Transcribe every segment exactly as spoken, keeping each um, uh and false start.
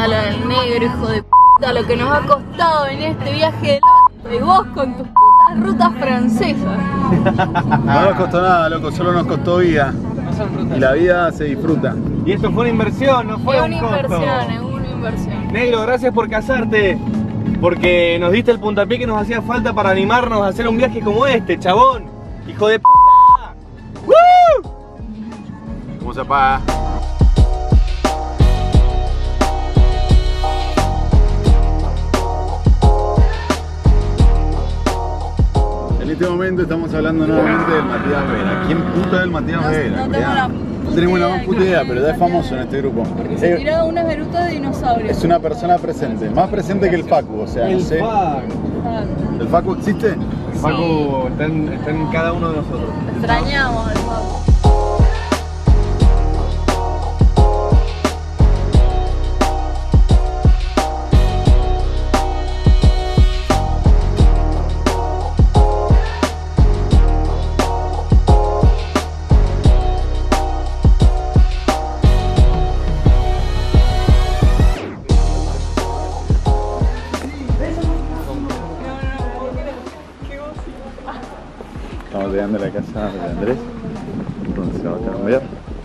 lo del negro, hijo de puta, lo que nos ha costado venir este viaje del orto y vos con tus putas rutas francesas. No nos costó nada, loco, solo nos costó vida. Y la vida se disfruta. Y esto fue una inversión, no fue Es un una costo. inversión, es una inversión. Negro, gracias por casarte. Porque nos diste el puntapié que nos hacía falta para animarnos a hacer un viaje como este, chabón. Hijo de p***. ¡Woo! ¿Cómo se apaga? En este momento estamos hablando nuevamente del Matías Vera. ¿Quién puta es el Matías No, Vera? no tengo la No tenemos la más puta idea, pero ya es famoso en este grupo. Porque se Es, tiró unas verutas de dinosaurio. es una persona presente, más presente que el Facu, o sea, no El sé. Facu. ¿El Facu existe? El Facu está en, está en cada uno de nosotros. Extrañamos al Facu. Estamos llegando a la casa de Andrés, donde se va a cambiar.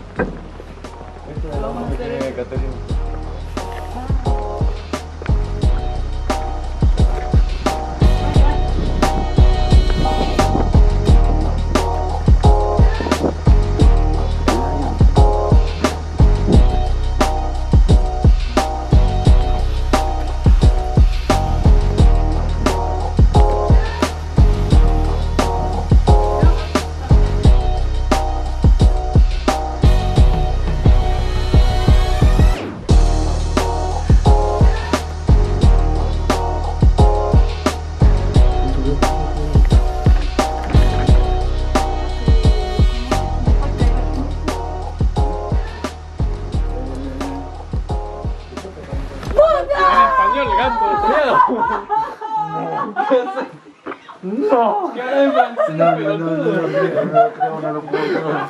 No, ¿qué hablas en francés? No, no, no, no, no, no, no, no lo puedo creer.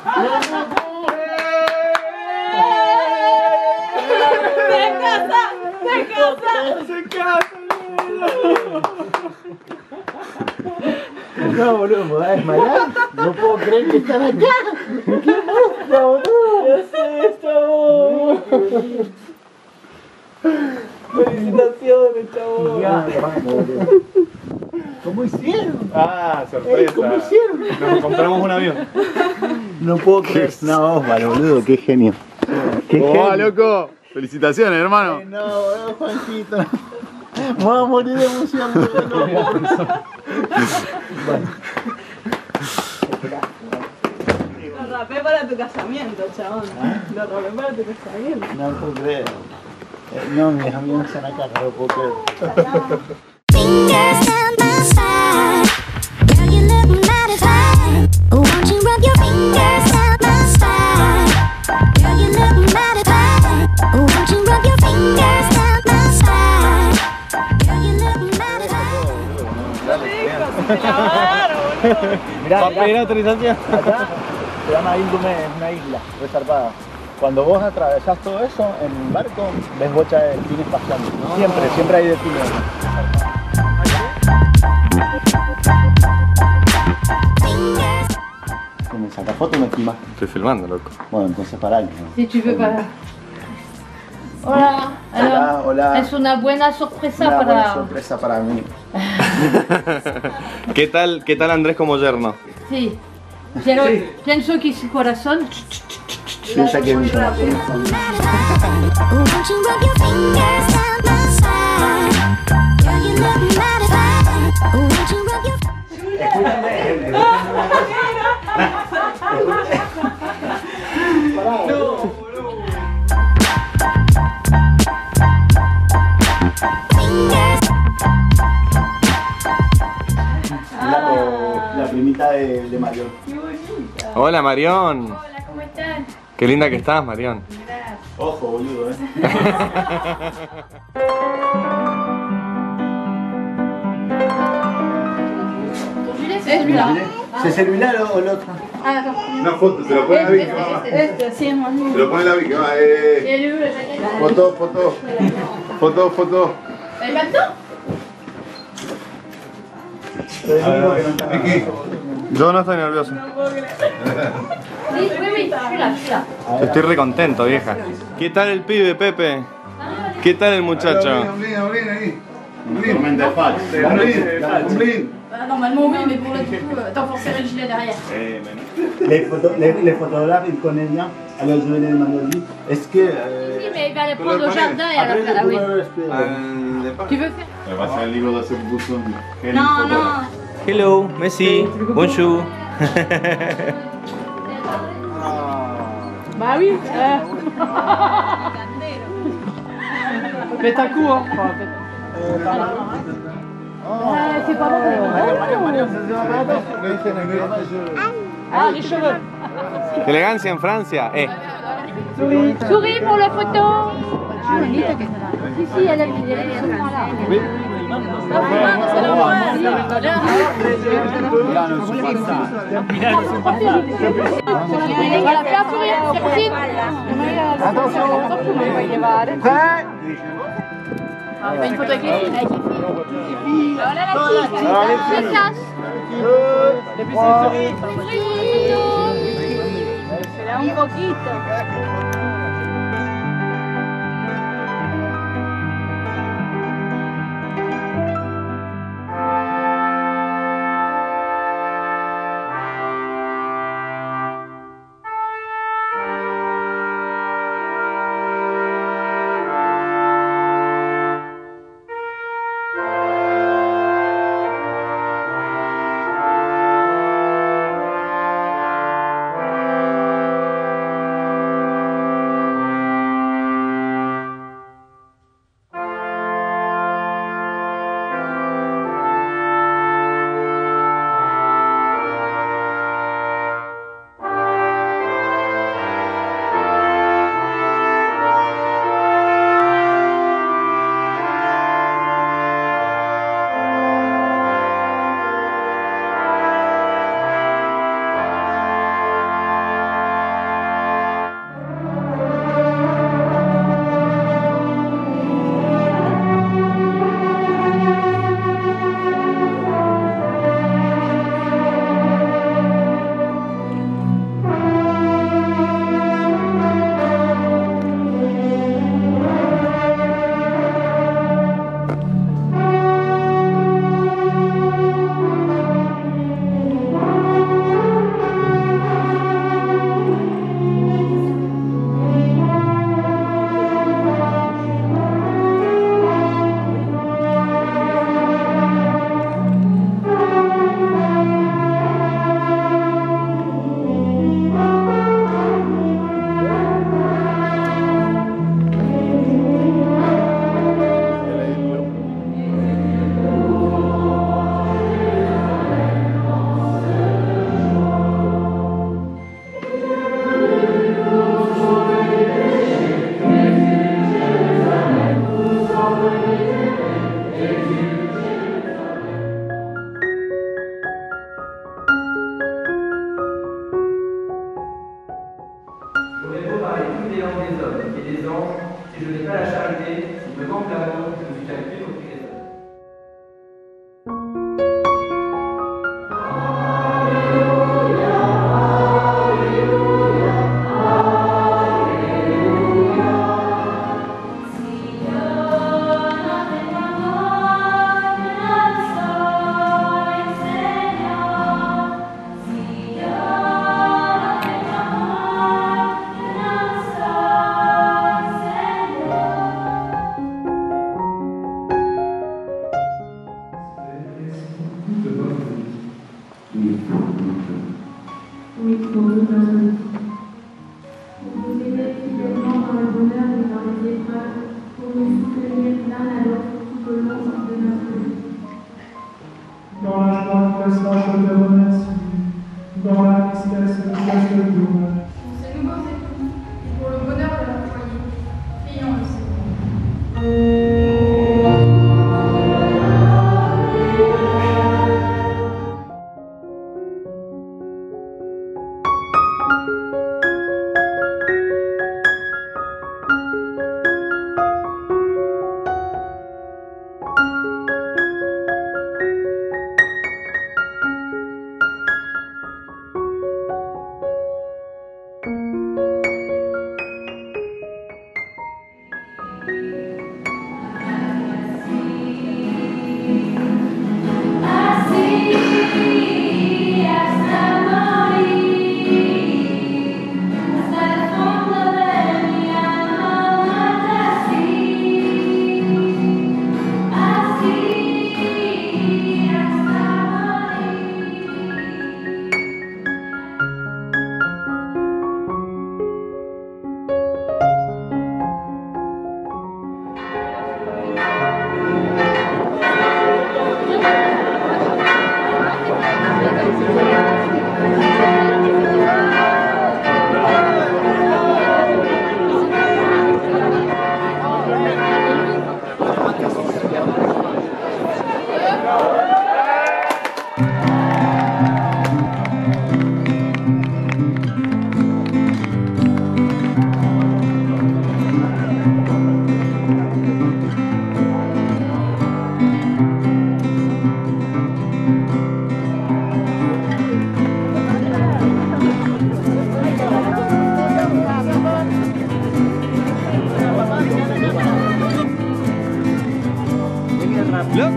¡Se casa! ¡Se casa! ¡Se casa! No, boludo, me va a desmayar. No puedo creer que están acá. ¿Qué pasa, boludo? ¿Qué es esto? Felicitaciones, chabón. Ya, vamos, boludo. ¿Cómo hicieron? Ah, sorpresa. ¿Cómo hicieron? Nos compramos un avión. No puedo creer. No, Osvaldo, boludo, qué genio. Qué ¿Cómo va, genio. loco? Felicitaciones, hermano. Ay, no, boludo, Juanquito. Me voy a morir de emoción, boludo. Lo rapé para tu casamiento, chabón. Lo rapé para tu casamiento. No puedo creer. Eh, No, mis amigos están acá, no lo puedo creer. Fingers down my side, girl, you look mighty fine. Won't you rub your fingers down my side, girl, you look mighty fine. Won't you rub your fingers down my side, girl, you look mighty fine. Mirá, ¿Va a pedir autorización? Acá se llama Ildume, es una isla resarpada. Cuando vos atravesás todo eso en barco, ves bocha de delfines pasando. Siempre, siempre hay delfines. Si me sacas foto, me filmas. Estoy filmando, loco. Bueno, entonces pará. ¿no? Si tu veux para. Hola, Hola, hola. Es una buena sorpresa Una buena para. sorpresa para mí. ¿Qué tal, qué tal Andrés como yerno? Sí. Pero pienso que su corazón. Piensa que mi corazón es Won't you rub your fingers down my side, girl, you look mighty fine. Won't you rub your la, la primita de, de Marión. Hola, Marión. Hola, ¿cómo están? Qué linda que estás, Marión. Ojo, boludo, eh. Es là. ¿Ce celular o el otro? Ah, no. Una foto, se lo pone la Vicky, Este, mamá. este, este, sí, es más lindo. Se lo pone la Vicky, va. Eh. El libro está aquí. Foto, foto. Foto, foto. ¿Me encantó? Vicky. Yo no estoy nervioso. Sí, Mimi, mira, mira. Estoy re contento, vieja. ¿Qué tal el pibe, Pepe? ¿Qué tal el muchacho? Un blin, un blin ahí. Un blin. Un blin, un blin. Normalement, oui, mais pour le coup, attends, pour serrer le gilet derrière. Les, photo, les, les photographes, ils connaissent bien. Alors je venais demander lui. Est-ce que. Euh, Oui, mais il va les prendre au jardin et à la après, ah, je oui. pourrais rester. Tu veux faire? Me va a hacer el libro de hacer buzo. Non, non. Hello, Messi. Bonjour. Bah oui. Euh... Pète un coup, hein. Euh, c'est pas vrai. Ah, les cheveux. Elegancia en Francia. Eh. Souris. Souris pour la photo. Ah, bonita que está. Sí, sí, elle a mis les souvent là. Oui. Voilà, fais un sourire, Christine. Attention, on va y llevar. Ah, une photo avec les filles, avec les filles. Voilà la fille. C'est classe. Les petits souris. Espera un poquito.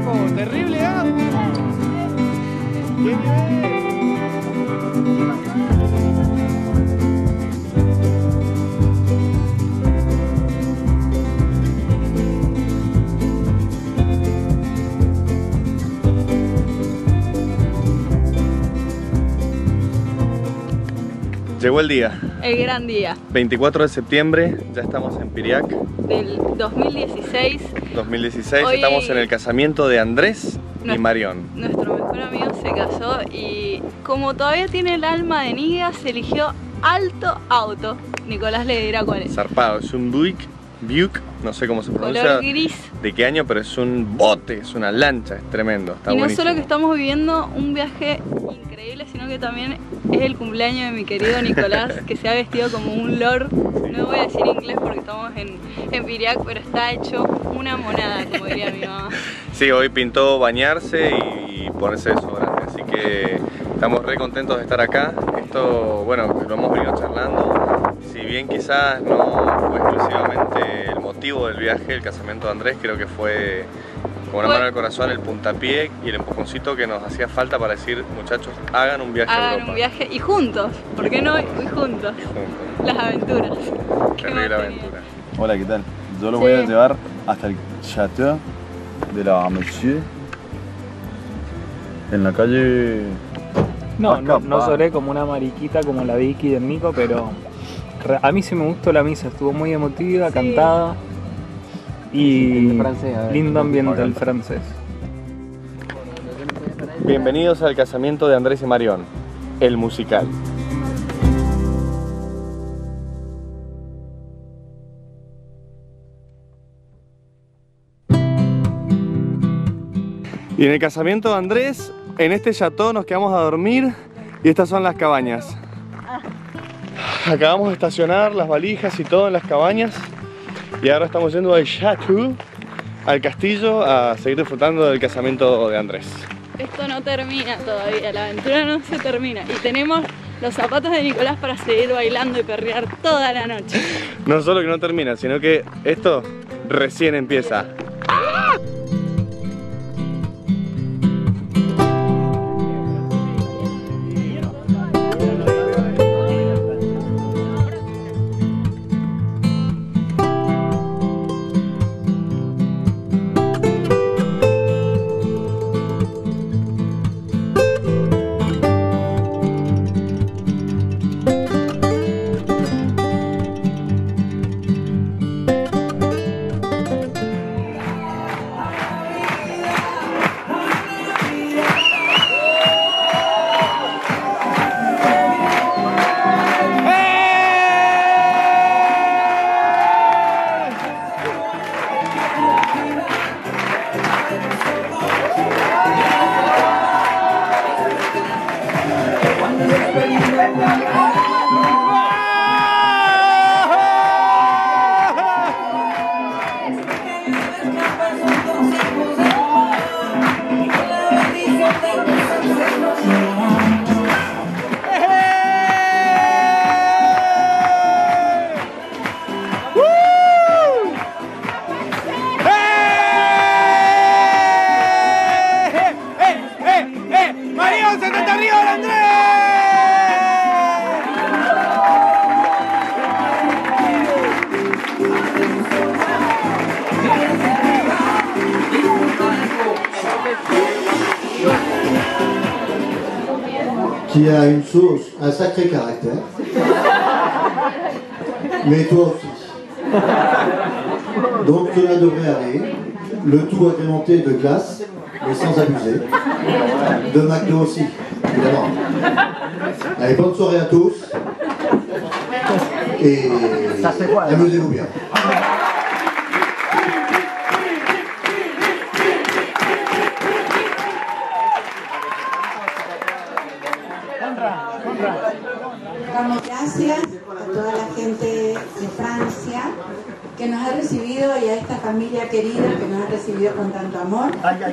viejo! ¡Terrible auto! ¡Qué nivel! Llegó el día. El gran día. veinticuatro de septiembre, ya estamos en Piriac. Del dos mil dieciséis. dos mil dieciséis, Hoy estamos en el casamiento de Andrés y nuestro, Marión. Nuestro mejor amigo se casó y como todavía tiene el alma de niña, se eligió alto auto. Nicolás le dirá cuál es. Zarpado, es un Buick, Buick, no sé cómo se pronuncia. Color gris. De qué año, pero es un bote, es una lancha, es tremendo. Está y no buenísimo. solo que estamos viviendo un viaje increíble, sino que también es el cumpleaños de mi querido Nicolás, que se ha vestido como un lord. No voy a decir inglés porque estamos en, en Piriac, pero está hecho una monada, como diría mi mamá. Sí, hoy pintó bañarse y, y ponerse desodorante, así que estamos re contentos de estar acá. Esto, bueno, lo hemos venido charlando. Si bien quizás no fue exclusivamente el motivo del viaje, el casamiento de Andrés, creo que fue con una mano al corazón el puntapié y el empujoncito que nos hacía falta para decir, muchachos, hagan un viaje a Hagan Europa. un viaje y juntos, ¿por qué no? Y juntos. Juntos. Las aventuras. ¿Qué Terrible más aventura. Hola, ¿qué tal? Yo lo Sí. voy a llevar hasta el Château de la Monsieur en la calle. No, no, no Acá, lloré como una mariquita como la Vicky del Nico, pero re- a mí sí me gustó la misa, estuvo muy emotiva, Sí. cantada y El francés, a ver. lindo ambiente el francés. Bienvenidos al casamiento de Andrés y Marión, el musical. Y en el casamiento de Andrés, en este chateau nos quedamos a dormir y estas son las cabañas. Acabamos de estacionar las valijas y todo en las cabañas y ahora estamos yendo al chateau, al castillo, a seguir disfrutando del casamiento de Andrés. Esto no termina todavía, la aventura no se termina. Y tenemos los zapatos de Nicolás para seguir bailando y perrear toda la noche. No solo que no termina, sino que esto recién empieza. Qui a une sauce, un sacré caractère, mais toi aussi. Donc cela devrait aller, le tout agrémenté de glace, mais sans abuser, de McDo aussi, évidemment. Allez, bonne soirée à tous, et amusez-vous bien. Damos gracias a toda la gente de Francia que nos ha recibido y a esta familia querida que nos ha recibido con tanto amor.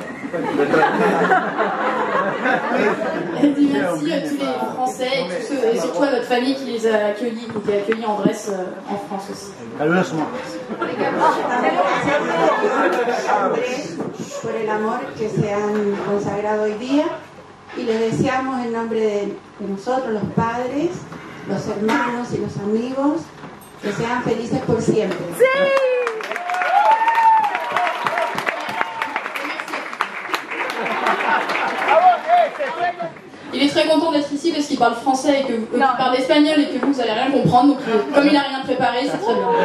Elle dit merci à tous les Français et, tous ceux, et surtout à votre famille qui les a accueillis et qui a accueilli Andrés en France aussi. por el amor que se han consagrado hoy día y les deseamos en nombre de, de nosotros, los padres, los hermanos y los amigos, que sean felices por siempre. ¡Sí! Il est très content d'être ici parce qu'il parle français et que euh, qu'il parle espagnol et que vous, vous allez rien comprendre. Donc, euh, comme il n'a rien préparé, c'est très bien.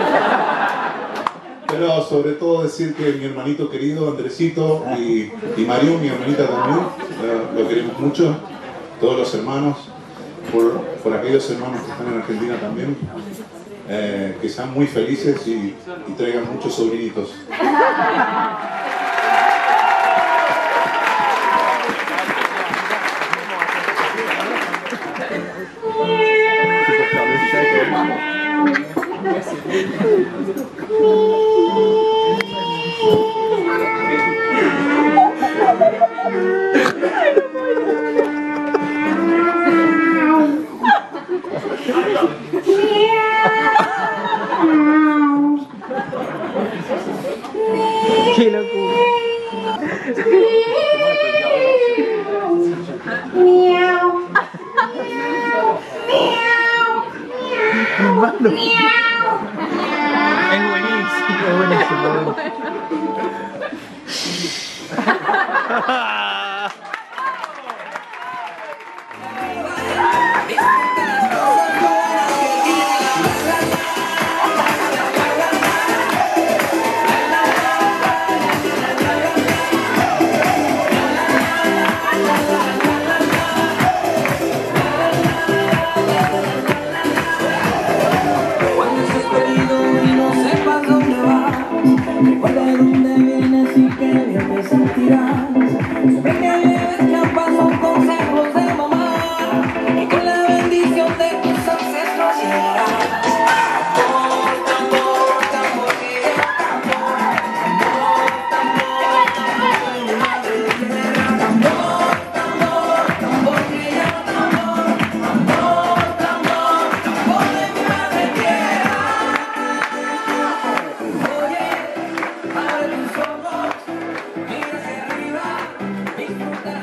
Pero sobre todo decir que mi hermanito querido Andresito y, y Mariú, mi hermanita también, lo, lo queremos mucho, todos los hermanos, por, por aquellos hermanos que están en Argentina también, eh, que sean muy felices y, y traigan muchos sobrinitos. ¡Qué locura! Es buenísimo, es buenísimo. Disfruta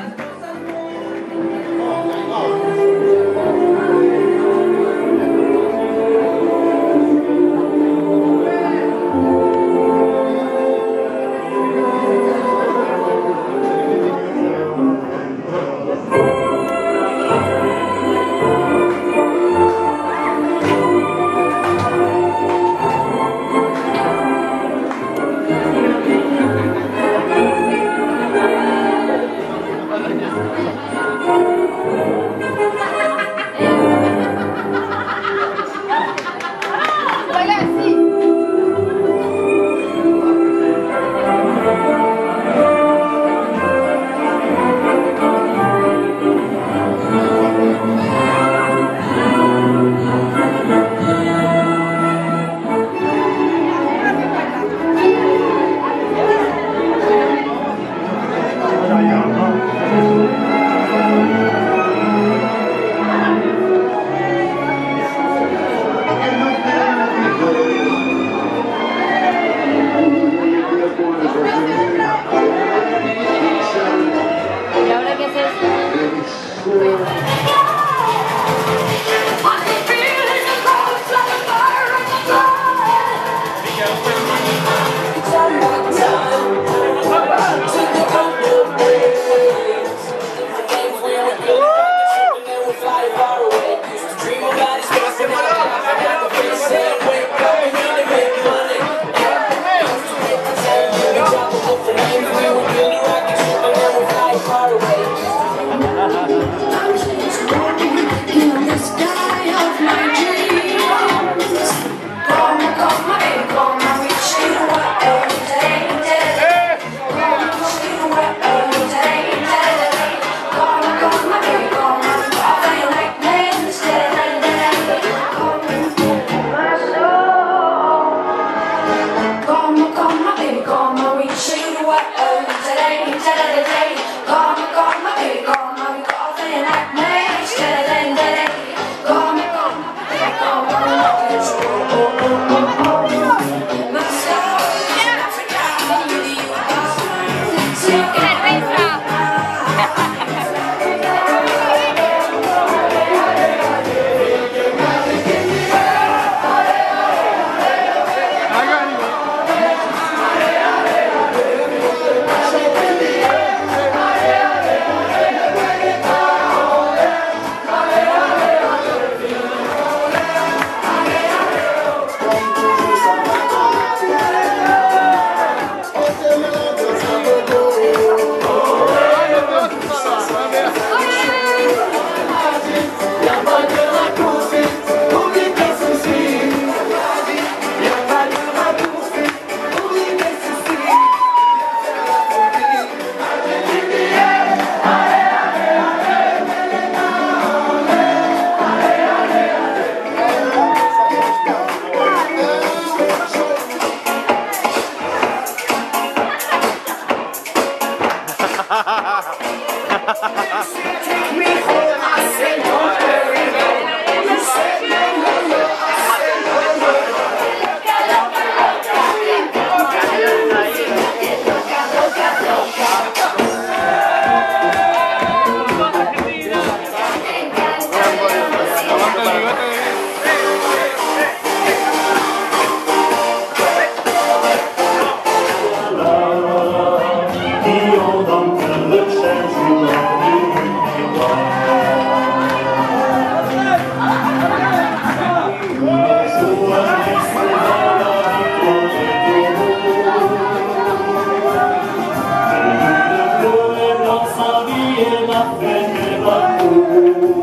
Sa vie est ma fête et ma cour.